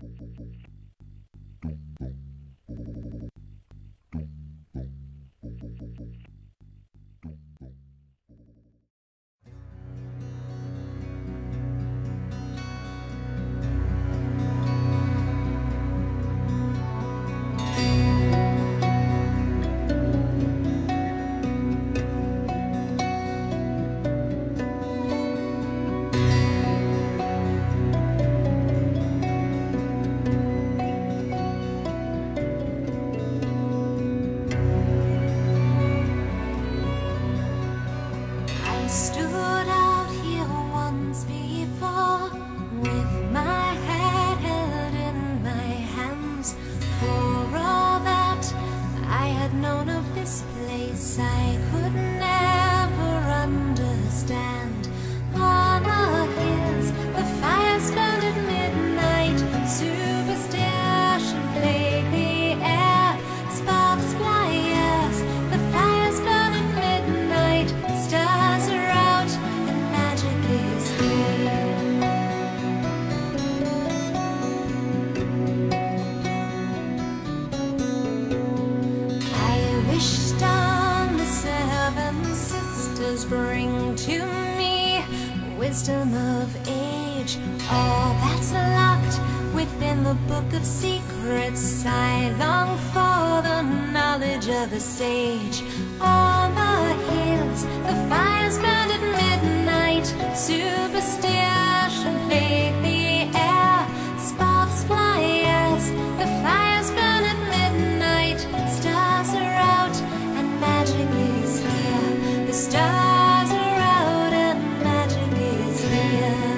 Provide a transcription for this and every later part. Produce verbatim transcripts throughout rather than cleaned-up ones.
Bring to me wisdom of age, all that's locked within the book of secrets. I long for the knowledge of a sage. On the hills, the fires burn at midnight. Superstition plague the air. Sparks fly as the fires burn at midnight. Stars are out and magic is here. The stars are out and magic is here.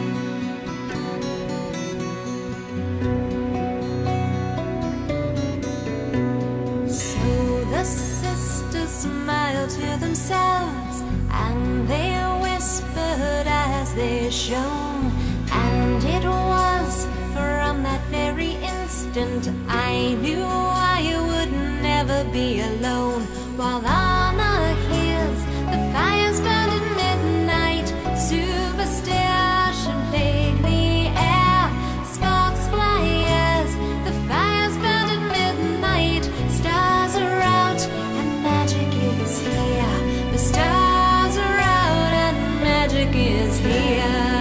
So the sisters smiled to themselves, and they whispered as they shone. And it was from that very instant I knew I would never be alone. While on the hills the fires burned at midnight. Superstition plague the air. Sparks fly as the fires burned at midnight. Stars are out and magic is here. The stars are out and magic is here.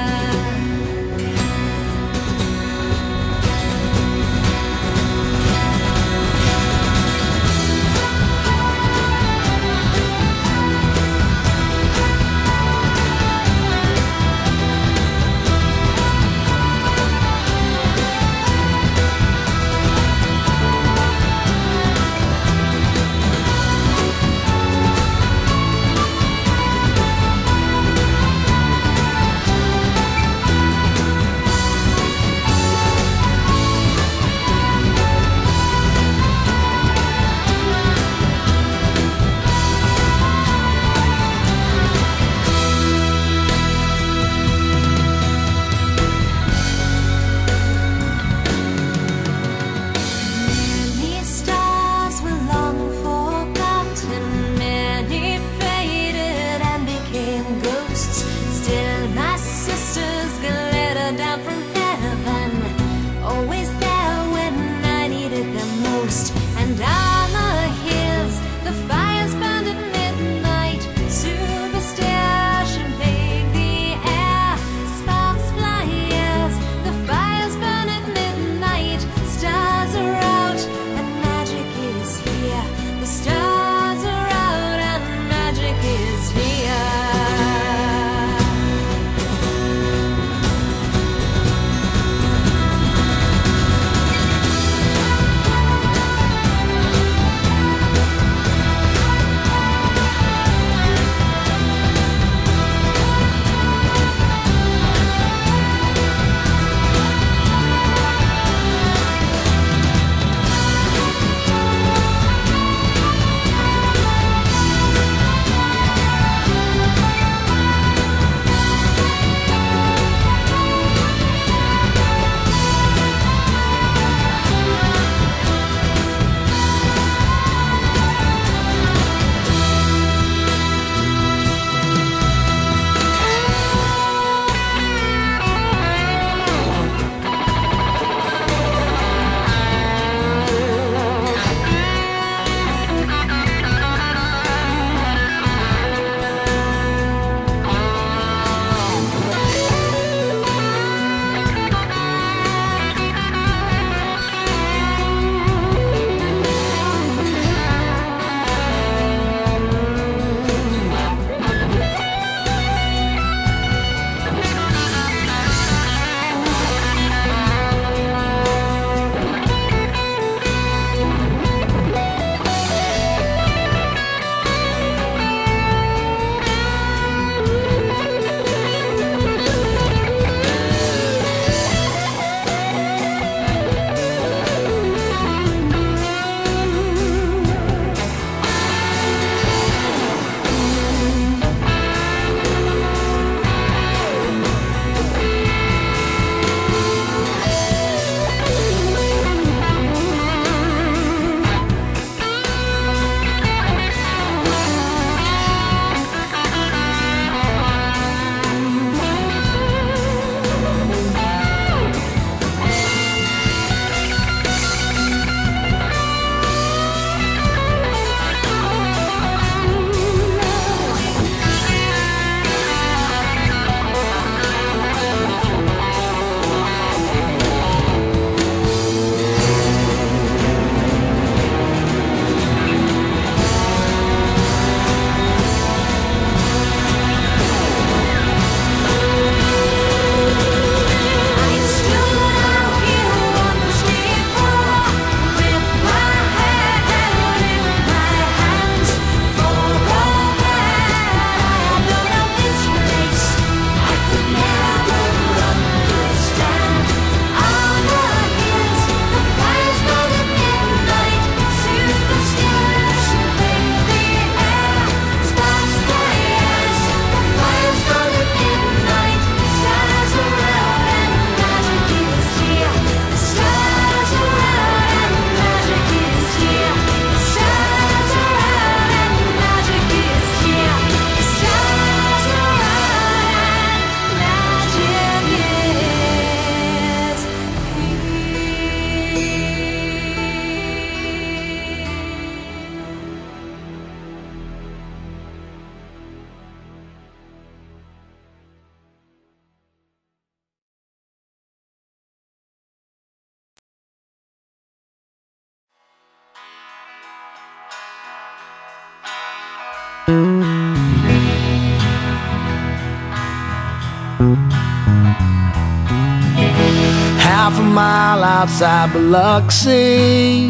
half a mile outside Biloxi.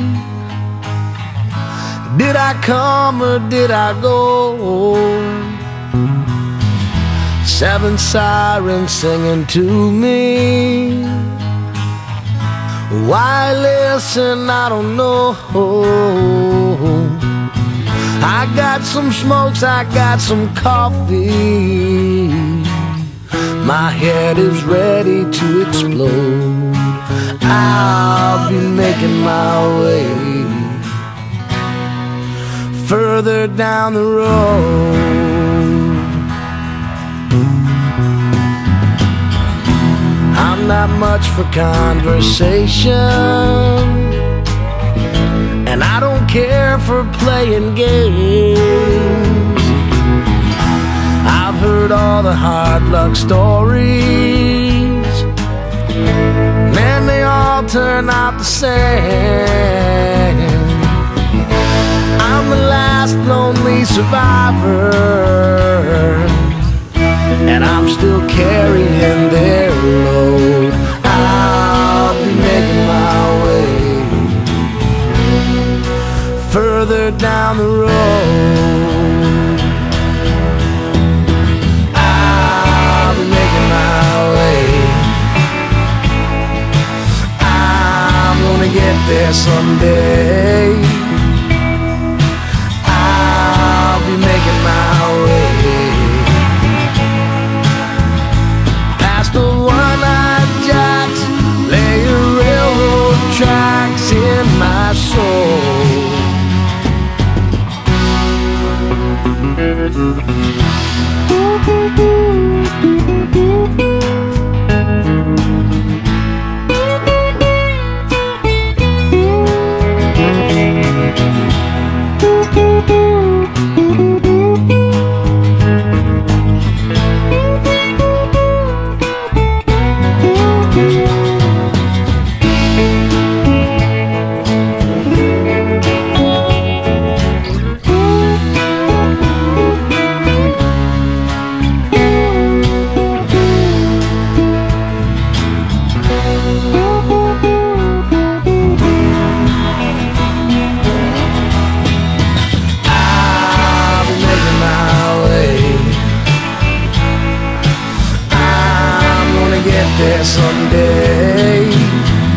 Did I come or did I go? Seven sirens singing to me. Why listen? I don't know. I got some smokes, I got some coffee. My head is ready to explode. I'll be making my way further down the road. I'm not much for conversation, and I don't care for playing games. I've heard all the hard luck stories, and they all turn out the same. I'm the last lonely survivor, and I'm still carrying their load. I'll be making my way further down the road. I'll be making my way. I'm gonna get there someday. I'll be making my way past the one-eyed jacks, laying railroad tracks in my soul. There someday.